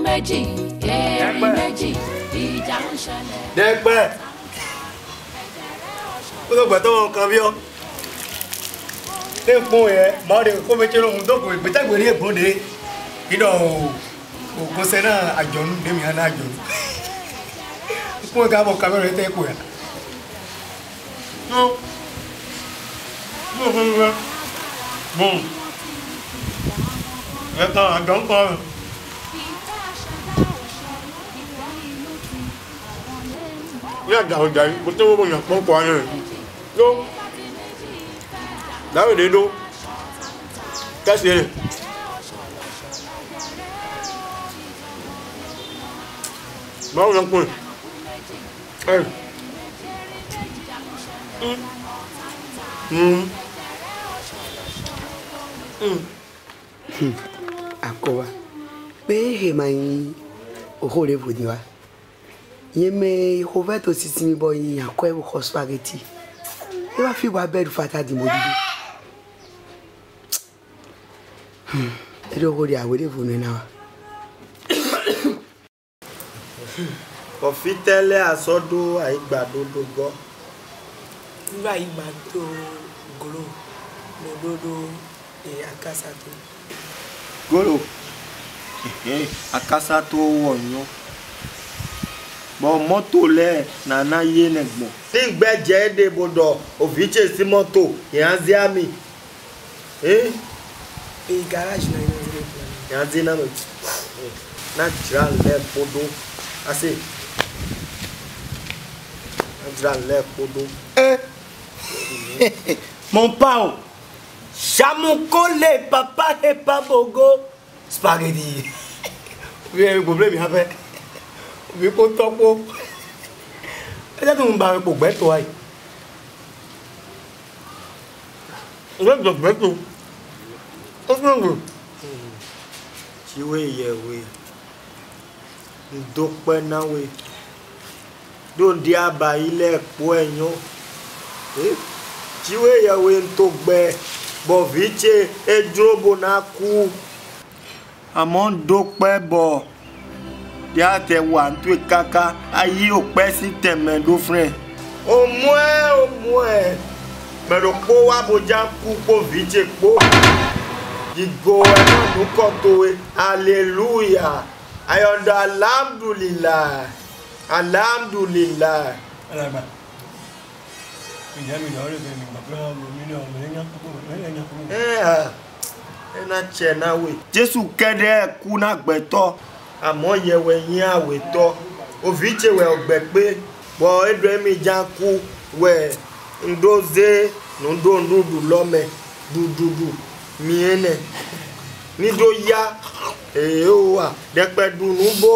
méjì erin méjì ìjà ń ṣẹlẹ̀. Dẹ́gbẹ́ ó tó gbẹ̀tọ́ wọn kan bí ọ́ ní ìpín yẹn máa de kó méjì lóhun tó kò ìpìtẹ́gbẹ̀ ní ìpín de ìdọ̀ òkú sẹ́nà àjọ̀nù dèmi àná àjọ̀nù ìpín ìka bọ̀ kámẹ́rà ẹ̀ tẹ́ kò yà. Ẹ̀ka àjọ̀ ń kọ́ rẹ̀. Nhà giàu vậy, một tôi bao nhiêu món quà này, đúng? Đó là đi đúng. Cái gì? Máu lắm quên. Ê. Akowa. Bé he mai oho le vodi wa. Yeme Roberto sitimi boy yakwe wo spaghetti. E va fi wa bed fata di modido. E do godi awede vunu na wa. Coffee tele asodo aigbado dogo. Nba igbado golo mododo e akasato. Golo. Akasato wonyo. Bon moto le nana ye negbo. Ti gbeje de bodo ofiche si moto yanzi ami. E Garage na yanzi na no. Na jira le podo. Ase. Na jira le podo. Mon pao. Chamukole papa et pas bogo. Spaghetti. Oui, un problème il a fait. Vì cô to cô cái thứ ba cục bé tuổi rất được bé luôn rất được chị quê về quê đục bên nào quê đồn đi bà ile quê nhau chị quê về quê đục bé bỏ vĩ chê edrobo na cu amon đục bé bỏ ya te wa ntu kaka ayi o pe si teme do friend o mwe pero po wa boja ku po vije po digo e na nu ko to e hallelujah ayondo alhamdulillah alhamdulillah alaba mi ya mi do re be mi ba pro mi ni o me nya ku e na che na we Jesu kede ku na gbeto àmọ́ yẹwẹ yín àwẹ̀tọ́ òfìchewẹ̀ ọ̀gbẹ̀ pé bọ̀ ẹ̀dùnmí janku wẹ̀ ndoze ndonudu lọ́mẹ̀ dududu miene nido ya èyí ó wà dẹ́pẹ́ dunu bó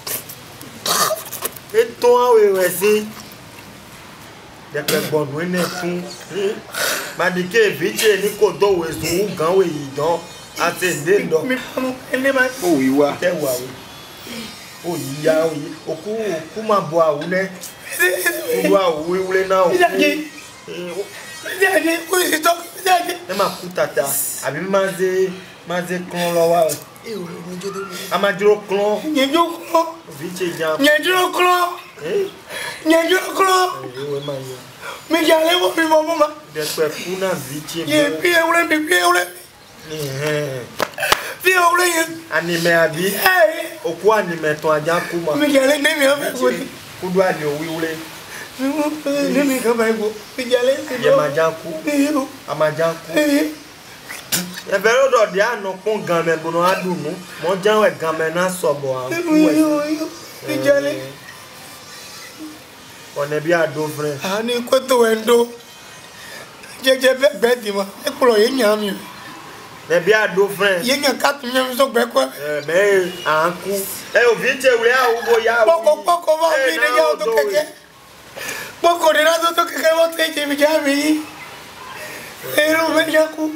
ètò àwẹ̀wẹ̀ sí dẹ́pẹ́ gbọ̀nù ẹ̀nẹ̀ fún madike èfìche ní kò tó wẹ̀sùn gan wẹ̀ yìí dán àti ìdéǹdọ̀ ó wíwá tẹ́wà wẹ̀. Oh yeah, oku ma bo awule. Oku awule na oku. Ko si to. E ma kutata. Àbí maze klon lo wa. E o mo jodo. Amajuro klon. Nyejo klon. Viche jan. Nyejo klon. Nyejo klon. E ma yo. Mi jale mo mi mo ma. De pe kuna viche. Ye pi eule. Fi ole yen anime abi oku anime to aja ku ma mi jale ne mi o fe kudu ani owi ure ne mi kan ba igbo mi jale ye ma ja ku amaja ku e be rodo de anu kun gan me bono adunu mo janwe gan me na sobo an ku mi jale one bi ado friend ani ko to endo jeje be di mo e kuro ye nyan mi mais bien do friend yenga 4 millions so gbe ko mais anku o viche we a ubo ya poko va mi de ya to keke poko de na to keke mo te je mi ja mi ero me yaku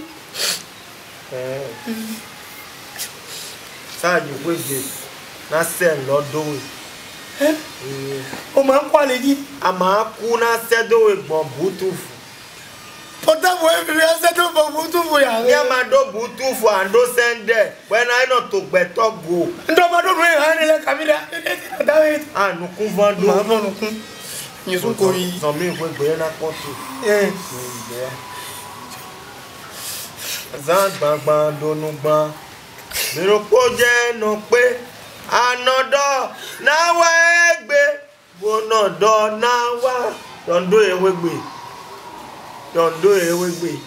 sa ju weje na se lo do we o ma kwa le ji a ma ku na se do we gbon butufu pota bo e bi se do bo butu fu ya. Ni ma do butu fu ando sende. When I not to beto go. Ndo ma do re ha le kamida. David. Ah no kun vando. Ma no kun. Yesu ko yi. So mi we gbe na kontu. Zan gbangban donu gban. Mi ro po je no pe anodo na wa egbe. Bono do na wa. Don't do it with me. Don't do it with me.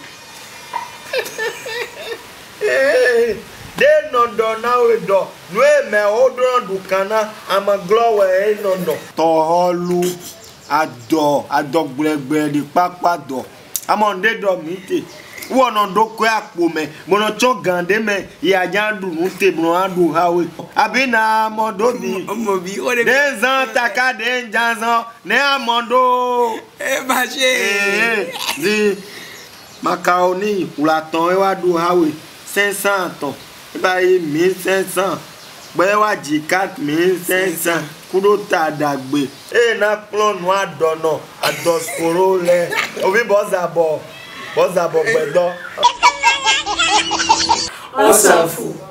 They no do now we do. No me odron du kana am a glow e no no. Toholu ado gbegbe di papa do. Am on dey do mite. Won on do ko apo me. Mo no cho gande me ya jandu nu te bro adu hawe. Abi na modo bi. Mo bi o de. Den zan taka den janzo ne amondo. Ma che. Di macaroni ulaton e wa du hawe 500 ton. E ba yi 1500. Gbe wa ji 4500. Kudo ta dagbe. E na plon no adono adoskoro le. Obi bozabo gbedo. Osafu.